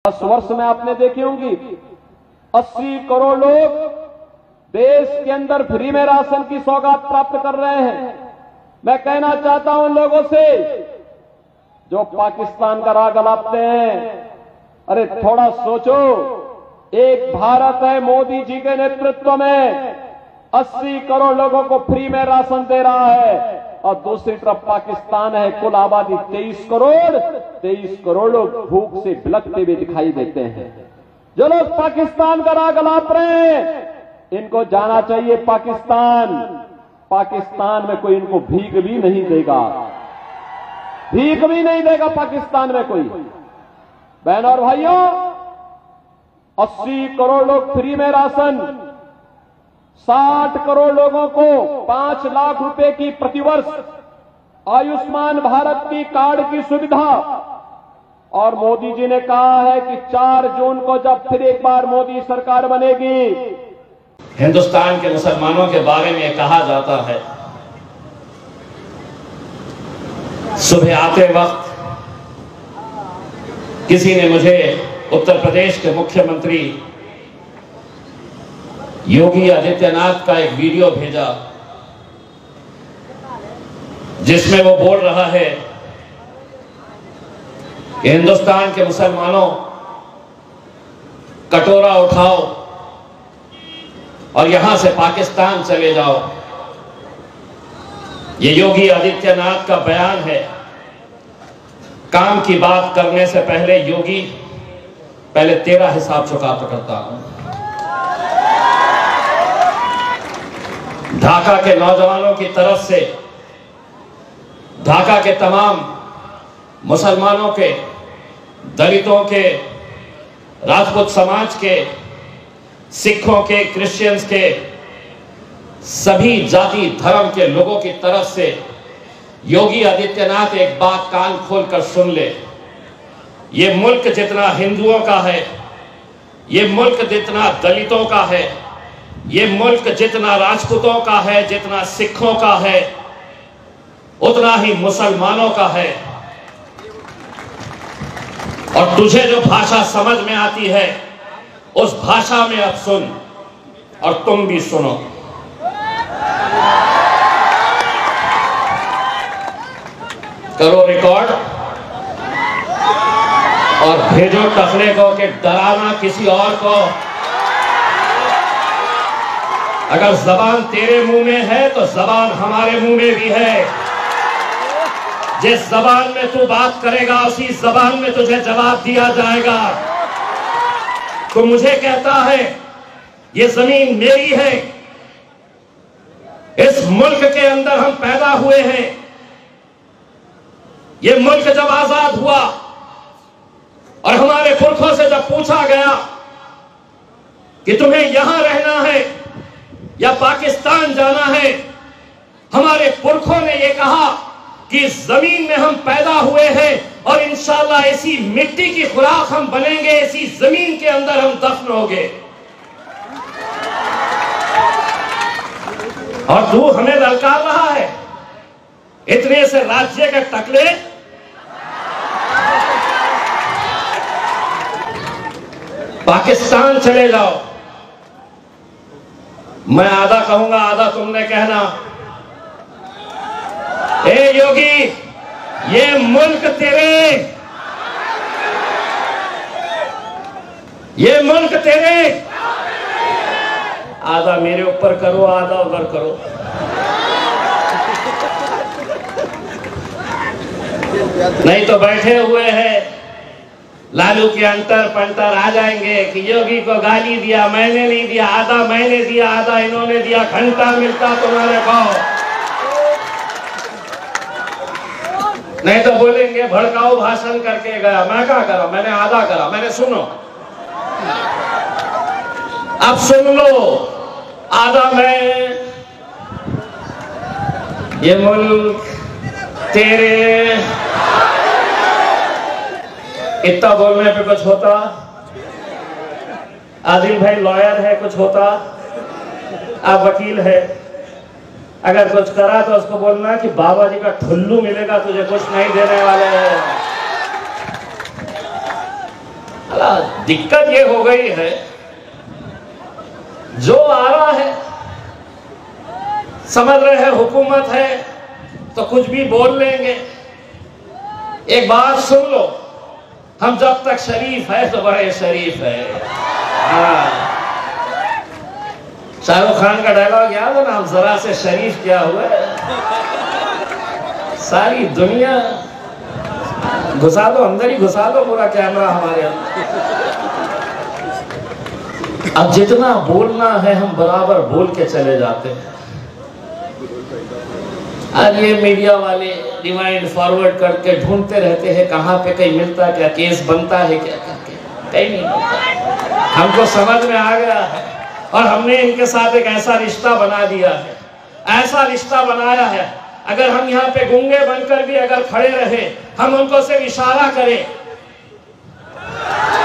10 वर्ष में आपने देखी होंगी 80 करोड़ लोग देश के अंदर फ्री में राशन की सौगात प्राप्त कर रहे हैं। मैं कहना चाहता हूं उन लोगों से जो पाकिस्तान का राग अलापते हैं, अरे थोड़ा सोचो। एक भारत है मोदी जी के नेतृत्व में 80 करोड़ लोगों को फ्री में राशन दे रहा है, और दूसरी तरफ पाकिस्तान है, कुल आबादी 23 करोड़ लोग भूख से बिलखते हुए दिखाई देते हैं। जो लोग पाकिस्तान का राग अलाप रहे हैं, इनको जाना चाहिए पाकिस्तान में कोई इनको भीख भी नहीं देगा, भीख भी नहीं देगा पाकिस्तान में कोई। बहन और भाइयों, 80 करोड़ लोग फ्री में राशन, 60 करोड़ लोगों को 5 लाख रुपए की प्रतिवर्ष आयुष्मान भारत की कार्ड की सुविधा, और मोदी जी ने कहा है कि 4 जून को जब फिर एक बार मोदी सरकार बनेगी। हिंदुस्तान के मुसलमानों के बारे में कहा जाता है, सुबह आते वक्त किसी ने मुझे उत्तर प्रदेश के मुख्यमंत्री योगी आदित्यनाथ का एक वीडियो भेजा, जिसमें वो बोल रहा है कि हिंदुस्तान के मुसलमानों, कटोरा उठाओ और यहां से पाकिस्तान चले जाओ। ये योगी आदित्यनाथ का बयान है। काम की बात करने से पहले योगी, पहले तेरा हिसाब चुकाता करता हूं। ढाका के नौजवानों की तरफ से, ढाका के तमाम मुसलमानों के, दलितों के, राजपूत समाज के, सिखों के, क्रिश्चियंस के, सभी जाति धर्म के लोगों की तरफ से योगी आदित्यनाथ एक बात कान खोलकर सुन ले। ये मुल्क जितना हिंदुओं का है, ये मुल्क जितना दलितों का है, ये मुल्क जितना राजपूतों का है, जितना सिखों का है, उतना ही मुसलमानों का है। और तुझे जो भाषा समझ में आती है, उस भाषा में अब सुन, और तुम भी सुनो। करो रिकॉर्ड और भेजो टकले को कि डराना किसी और को। अगर जबान तेरे मुंह में है तो जबान हमारे मुंह में भी है। जिस जबान में तू बात करेगा, उसी जबान में तुझे जवाब दिया जाएगा। तो मुझे कहता है ये जमीन मेरी है, इस मुल्क के अंदर हम पैदा हुए हैं। ये मुल्क जब आजाद हुआ और हमारे पुरखों से जब पूछा गया कि तुम्हें यहां रहना है या पाकिस्तान जाना है, हमारे पुरखों ने यह कहा कि इस जमीन में हम पैदा हुए हैं और इंशाअल्लाह इसी मिट्टी की खुराक हम बनेंगे, इसी जमीन के अंदर हम दफन होंगे। और तू हमें ललकार रहा है इतने से राज्य के टकले। पाकिस्तान चले जाओ, मैं आधा कहूंगा, आधा तुमने कहना। ए योगी, ये मुल्क तेरे, ये मुल्क तेरे। आधा मेरे ऊपर करो, आधा उधर करो। नहीं तो बैठे हुए हैं लालू के अंतर पंतर आ जाएंगे कि योगी को गाली दिया, मैंने नहीं दिया, आधा मैंने दिया, आधा इन्होंने दिया, घंटा मिलता तुम्हारे को। नहीं तो बोलेंगे भड़काऊ भाषण करके गया। मैं क्या करा, मैंने आधा करा, मैंने सुनो। अब सुन लो, आधा मैं। ये मुल्क तेरे। इतना बोलने पे कुछ होता? आदिल भाई लॉयर है, कुछ होता? आप वकील है, अगर कुछ करा तो उसको बोलना कि बाबा जी का ठुल्लू मिलेगा, तुझे कुछ नहीं देने वाले हैं। दिक्कत ये हो गई है, जो आ रहा है समझ रहे हैं हुकूमत है तो कुछ भी बोल लेंगे। एक बात सुन लो, हम जब तक शरीफ है तो बड़े शरीफ है। शाहरुख खान का डायलॉग याद है ना, हम जरा से शरीफ क्या हुआ, सारी दुनिया घुसा दो, अंदर ही घुसा दो पूरा कैमरा हमारे अंदर। अब जितना बोलना है हम बराबर बोल के चले जाते हैं। आज ये मीडिया वाले रिवाइंड फॉरवर्ड करके ढूंढते रहते हैं कहां पे कहीं मिलता क्या, केस बनता है क्या, करके कहीं नहीं बनता। हमको समझ में आ गया है और हमने इनके साथ एक ऐसा रिश्ता बना दिया है, ऐसा रिश्ता बनाया है, अगर हम यहाँ पे गूंगे बनकर भी अगर खड़े रहे, हम उनको सिर्फ इशारा करें